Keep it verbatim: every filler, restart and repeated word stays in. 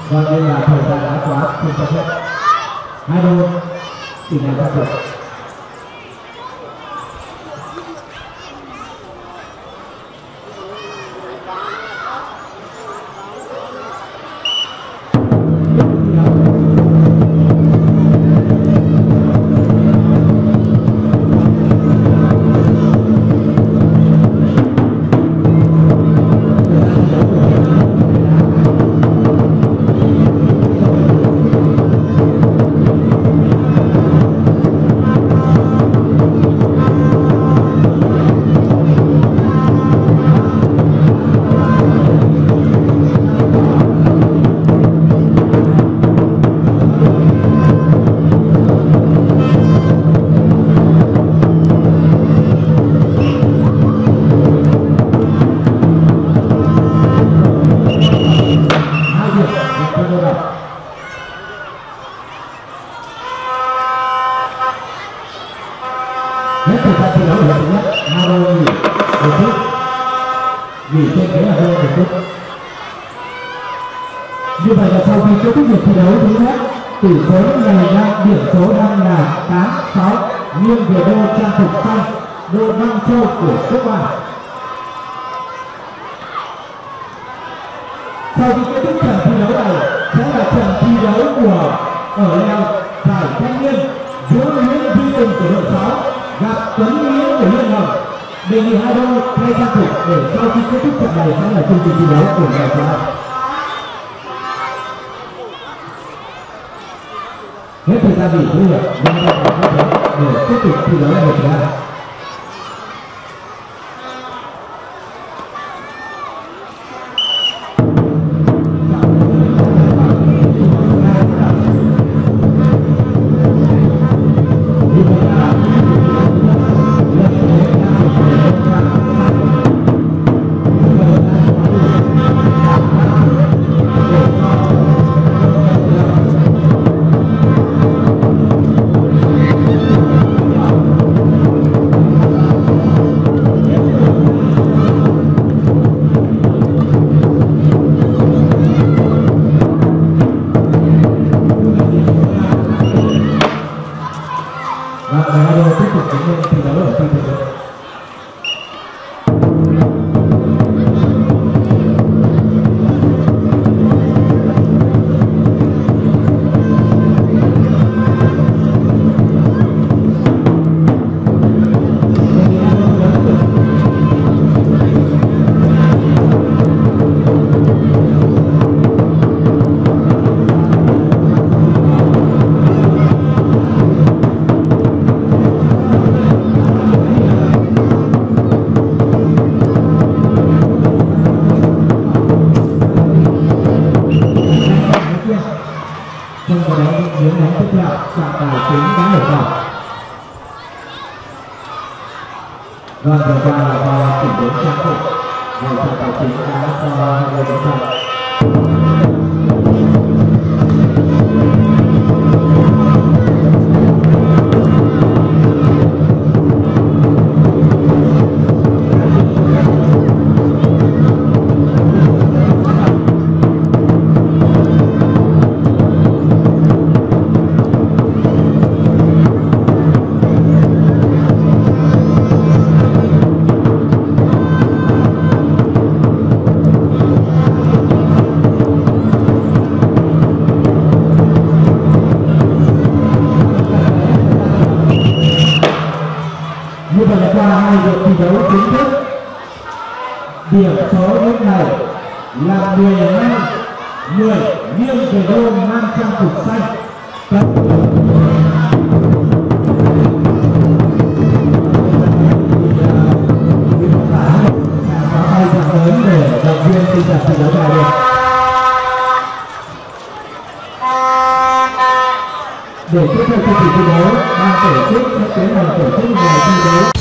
Và đây là thời gian đã quá không cho phép. Hai đôi chỉ là các đội. Hết thời gian thi đấu ở hiệp thứ nhất, hai đôi nghỉ một phút, nghỉ trên ghế là đôi một phút. Như vậy là sau khi kết thúc hiệp thi đấu thứ nhất, tỷ số này đang điểm số đang là tám sáu nghiêng về đôi trang phục xanh, đôi Nam Châu của Quốc Bản. Sau khi kết thúc trận thi đấu này sẽ là trận thi đấu của ở leo giải thanh niên giữa Nguyễn Duy Tùng của đội sáu gặp Tuấn Nghĩa của Liên Hồng. Đề nghị hai đôi thay trang phục để sau khi kết thúc trận này sẽ là chương trình thi đấu của ngày sau. Hết thời gian nghỉ thứ hiệp, năm mươi phút để tiếp tục thi đấu hiệp thứ hai. Trong đó những nhóm tiếp theo trọng tài chính đã mở còi. Vâng, vừa qua là do chỉnh đốn trang phục, và trọng tài chính đã cho hai người đánh bạc. Như vậy là qua hai lượt thi đấu chính thức, điểm số lúc này là mười hai mười nghiêng về đôi mang trang phục xanh. Có tay thật lớn để động viên tinh thần thi đấu này được. Để tiếp theo chương trình thi đấu, ban tổ chức sẽ tiến hành tổ chức ngày thi đấu.